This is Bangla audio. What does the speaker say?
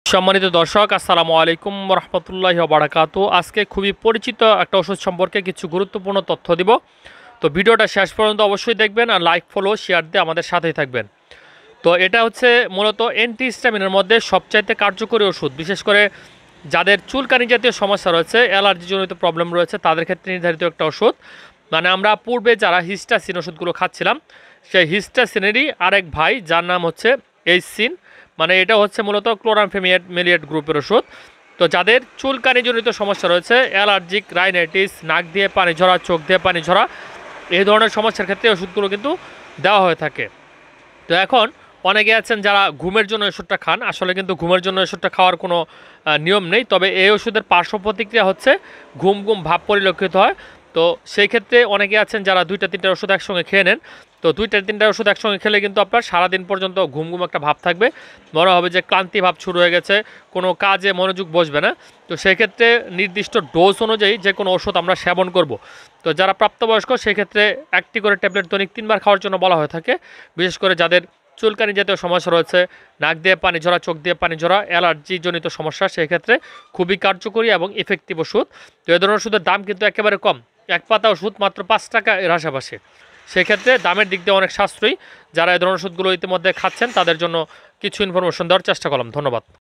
সম্মানিত দর্শক, আসসালামু আলাইকুম রহমতুল্লাহি ওয়া বারাকাতুহু। আজকে খুবই পরিচিত একটা ওষুধ সম্পর্কে কিছু গুরুত্বপূর্ণ তথ্য দিব। তো ভিডিওটা শেষ পর্যন্ত অবশ্যই দেখবেন আর লাইক ফলো শেয়ার দিয়ে আমাদের সাথেই থাকবেন। তো এটা হচ্ছে মূলত অ্যান্টিহিস্টামিনের মধ্যে সবচাইতে কার্যকরী ওষুধ। বিশেষ করে যাদের চুলকানি জাতীয় সমস্যা রয়েছে, অ্যালার্জিজনিত প্রবলেম রয়েছে, তাদের ক্ষেত্রে নির্ধারিত একটা ওষুধ। মানে আমরা পূর্বে যারা হিস্টাসিন ওষুধগুলো খাচ্ছিলাম, সেই হিস্টাসিনেরই আরেক ভাই, যার নাম হচ্ছে এইসিন। মানে এটা হচ্ছে মূলত ক্লোরামফেনিমেলিয়েট গ্রুপের ওষুধ। তো যাদের চুলকানিজনিত সমস্যা রয়েছে, অ্যালার্জিক রাইনাইটিস, নাক দিয়ে পানি ঝরা, চোখ দিয়ে পানি ঝরা, এই ধরনের সমস্যার ক্ষেত্রে ওষুধগুলো কিন্তু দেওয়া হয়ে থাকে। তো এখন অনেকে আছেন যারা ঘুমের জন্য ওষুধটা খান। আসলে কিন্তু ঘুমের জন্য ওষুধটা খাওয়ার কোনো নিয়ম নেই, তবে এই ওষুধের পার্শ্ব প্রতিক্রিয়া হচ্ছে ঘুম ঘুম ভাব পরিলক্ষিত হয়। তো সেই ক্ষেত্রে অনেকে আছেন যারা 2-3টা ওষুধ একসঙ্গে খেয়ে নেন। তো 2-3টা ওষুধ একসঙ্গে খেলে কিন্তু আপনার সারাদিন পর্যন্ত ঘুম ঘুম একটা ভাব থাকবে, মনে হবে যে ক্লান্তি ভাব শুরু হয়ে গেছে, কোনো কাজে মনোযোগ বসবে না। তো সেই ক্ষেত্রে নির্দিষ্ট ডোজ অনুযায়ী যে কোনো ওষুধ আমরা সেবন করব। তো যারা প্রাপ্তবয়স্ক সেক্ষেত্রে একটি করে ট্যাবলেট দৈনিক 3বার খাওয়ার জন্য বলা হয়ে থাকে। বিশেষ করে যাদের চুলকানি জাতীয় সমস্যা রয়েছে, নাক দিয়ে পানি ঝরা, চোখ দিয়ে পানি ঝরা, অ্যালার্জিজনিত সমস্যা, সেই ক্ষেত্রে খুবই কার্যকরী এবং ইফেক্টিভ ওষুধ। তো এই ধরনের ওষুধের দাম কিন্তু একেবারে কম। এক পাতা ওষুধ মাত্র 5 টাকা এর আশেপাশে। সেক্ষেত্রে দামের দিক দিয়ে অনেক সাশ্রয়ী। যারা এই ধরনের ওষুধগুলো ইতিমধ্যে খাচ্ছেন তাদের জন্য কিছু ইনফরমেশন দেওয়ার চেষ্টা করলাম। ধন্যবাদ।